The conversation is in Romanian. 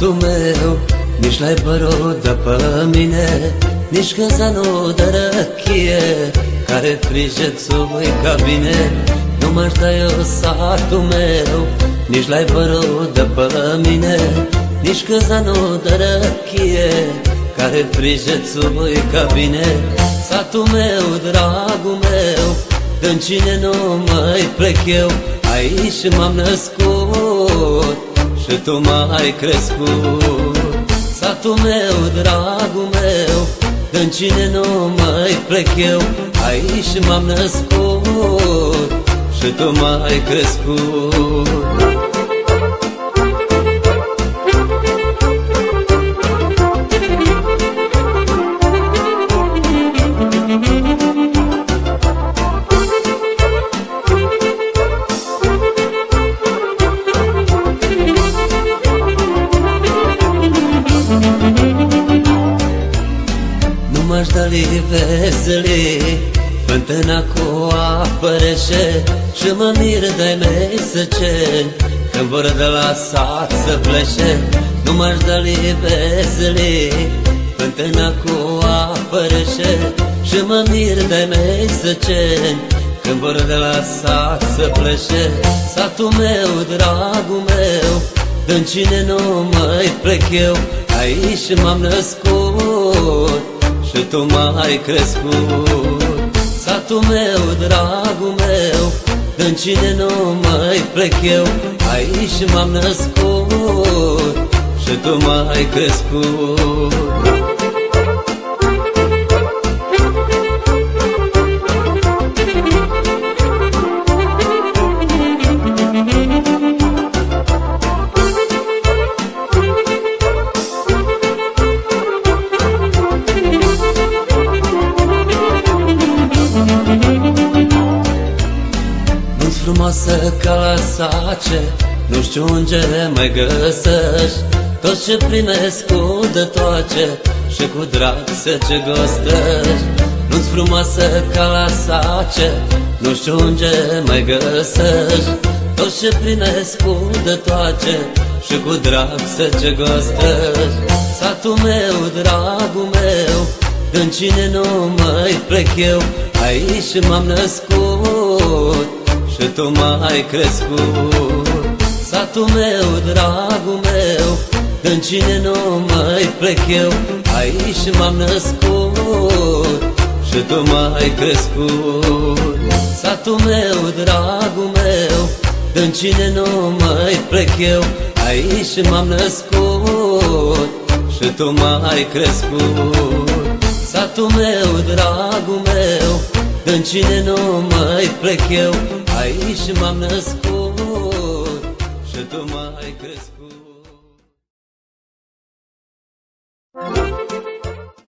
satul meu, nici l-ai părut de pe mine, nici căzanul de răchie, care frijețui ca bine. Nu m-aș da eu satul meu, nici l-ai părut de pe mine, nici căzanul de răchie, care frijețui ca bine. Satul meu, dragul meu, în cine nu mai plec eu, aici m-am născut și tu m-ai crescut. Satul meu, dragul meu, în cine nu mai plec eu, aici m-am născut și tu m-ai crescut. M-aș da livezele, fântâna cu apă rece, și mă mir de-ai mei săceni, când vor de la sat să plece. Nu m-aș da livezele, fântâna cu apă rece, și mă mir de-ai mei săceni, când vor de la sat să plece. Satul meu, dragul meu, în cine nu mai plec eu, aici m-am născut și tu m-ai crescut. Satul meu, dragul meu, în cine nu mai plec eu, aici m-am născut și tu m-ai crescut. Frumoasă ca la sace, nu știu unde mai găsești, tot ce primesc cu de toace și cu drag să ce găsești. Nu-ți frumoasă ca la sace, nu știu unde mai găsești, tot ce primesc cu de toace și cu drag să ce găsești. Satul meu, dragul meu, în cine nu mai plec eu, aici m-am născut și tu m-ai crescut. Satul meu, dragul meu, în cine nu mai plec eu, aici m-am născut și tu m-ai crescut. Satul meu, dragul meu, în cine nu mai plec eu, aici m-am născut și tu m-ai crescut. Satul meu, dragul meu, în cine nu mai plec eu, aici m-am născut și tu m-ai crescut.